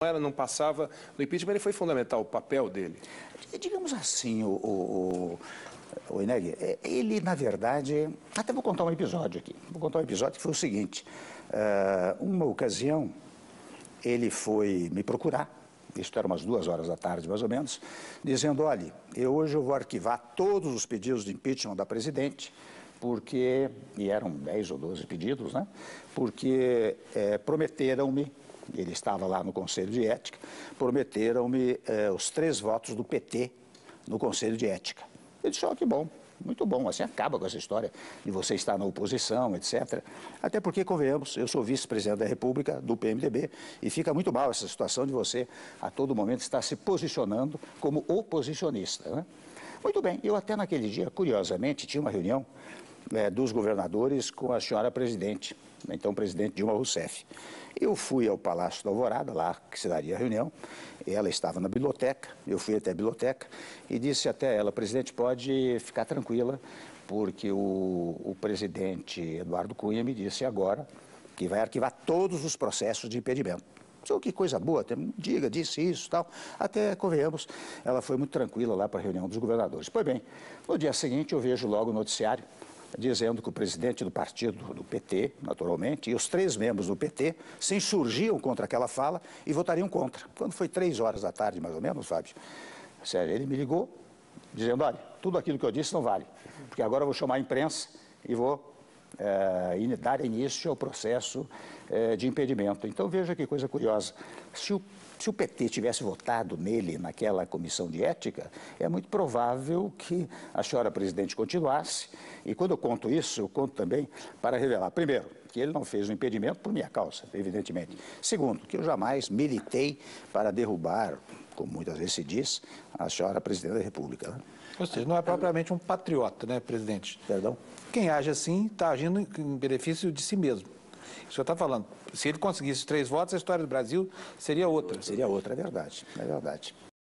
Não passava no impeachment, ele foi fundamental, o papel dele. Digamos assim, o Ineg, ele, na verdade... Até vou contar um episódio aqui. Vou contar um episódio que foi o seguinte. Uma ocasião, ele foi me procurar, isto era umas 2 horas da tarde, mais ou menos, dizendo, olha, hoje eu vou arquivar todos os pedidos de impeachment da presidente, porque, e eram 10 ou 12 pedidos, né? Porque prometeram-me, ele estava lá no Conselho de Ética, prometeram-me os 3 votos do PT no Conselho de Ética. Eu disse, ó, que bom, muito bom, assim acaba com essa história de você estar na oposição, etc. Até porque, convenhamos, eu sou vice-presidente da República, do PMDB, e fica muito mal essa situação de você, a todo momento, estar se posicionando como oposicionista, né? Muito bem, eu até naquele dia, curiosamente, tinha uma reunião dos governadores com a senhora presidente, então presidente Dilma Rousseff. Eu fui ao Palácio da Alvorada, lá que se daria a reunião, ela estava na biblioteca, eu fui até a biblioteca e disse até ela, presidente, pode ficar tranquila, porque o presidente Eduardo Cunha me disse agora que vai arquivar todos os processos de impedimento. Oh, que coisa boa, diga, disse isso e tal. Até, convenhamos, ela foi muito tranquila lá para a reunião dos governadores. Pois bem, no dia seguinte eu vejo logo o noticiário dizendo que o presidente do partido, do PT, naturalmente, e os 3 membros do PT se insurgiam contra aquela fala e votariam contra. Quando foi 3 horas da tarde, mais ou menos, Fábio, sério, ele me ligou dizendo, olha, tudo aquilo que eu disse não vale, porque agora eu vou chamar a imprensa e vou dar início ao processo de impedimento. Então, veja que coisa curiosa. Se o PT tivesse votado nele naquela comissão de ética, é muito provável que a senhora presidente continuasse. E quando eu conto isso, eu conto também para revelar, primeiro, que ele não fez o impedimento por minha causa, evidentemente. Segundo, que eu jamais militei para derrubar, como muitas vezes se diz, a senhora presidente da República, né? Ou seja, não é propriamente um patriota, né, presidente? Perdão? Quem age assim está agindo em benefício de si mesmo. O senhor está falando, se ele conseguisse 3 votos, a história do Brasil seria outra. Seria outra, é verdade, é verdade.